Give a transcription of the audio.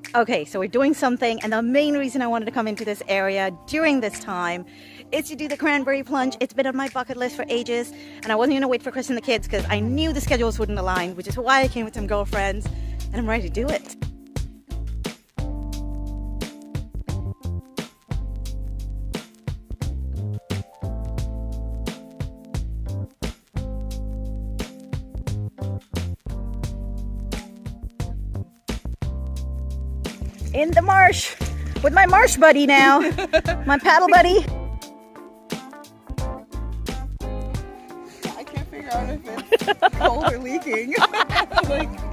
Okay, so we're doing something, and the main reason I wanted to come into this area during this time is to do the cranberry plunge. It's been on my bucket list for ages, and I wasn't going to wait for Chris and the kids because I knew the schedules wouldn't align, which is why I came with some girlfriends, and I'm ready to do it. In the marsh with my marsh buddy now, my paddle buddy. I can't figure out if it's cold or leaking. Like,